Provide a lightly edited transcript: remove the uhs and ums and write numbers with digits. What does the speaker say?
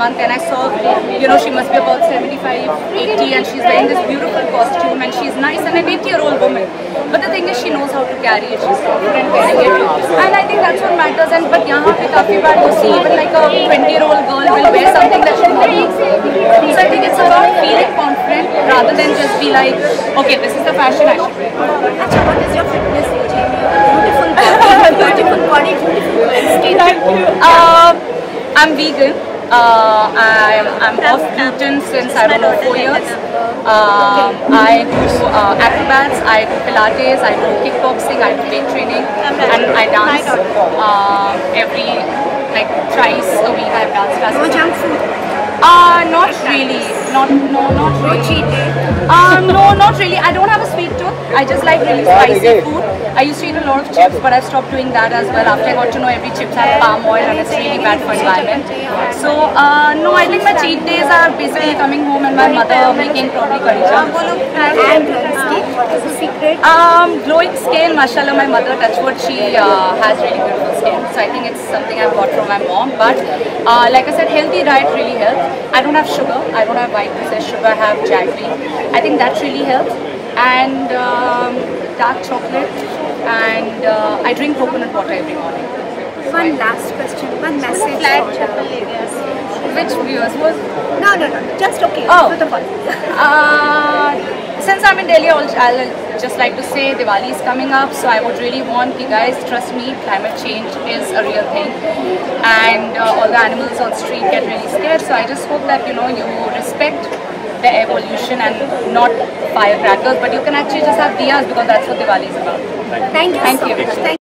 month and I saw, you know, she must be about 75, 80 and she's wearing this beautiful costume and she's nice and an 80-year-old woman. But the thing is, she knows how to carry it, she's confident wearing it. And I think that's what matters. And but यहाँ पे काफी बार you see even like a 20-year-old girl will wear something that she likes. So I think it's about feeling confident rather than just be like, okay, this is the fashion I should wear. Acha, what is your fitness regime? Beautiful body, beautiful skin. Thank you. I'm vegan. I'm off gluten since I don't know 4 years. I do acrobats, I do Pilates, I do kickboxing, I do weight training, and I dance every like thrice a week. I have dance classes. No junk food. Not really. Not really. Cheat day. No, not really. I don't have a sweet tooth. I just like really spicy food. I used to eat a lot of chips, but I've stopped doing that as well after I got to know every chips have palm oil and it's really bad for environment. So no, I think my cheat days are basically coming home and my mother making probably curry jam. And glowing skin. What is the secret? Glowing skin, mashallah, my mother, touch wood, she has really beautiful skin. So I think it's something I've got from my mom. But like I said, healthy diet really helps. I don't have sugar. I don't have white processed sugar. I have jaggery. I think that really helps. And dark chocolate. And I drink coconut water every morning. One last question. One message. Which viewers was? No. Just okay. Oh. For the fun. Since I'm in Delhi, I'll just like to say Diwali is coming up, so I would really want you guys, trust me, climate change is a real thing, and all the animals on street get really scared. So I just hope that you respect the air pollution and not firecrackers, but you can actually just have diyas because that's what Diwali is about. Thank you. Thank you.